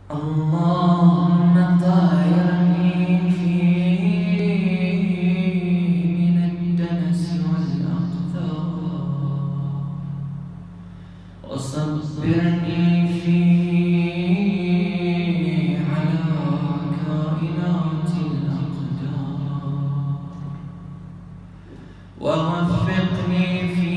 اللهم طهرني فيه من الدنس والأقذار، وصبرني فيه على كائنات الأقدار، ووفقني فيه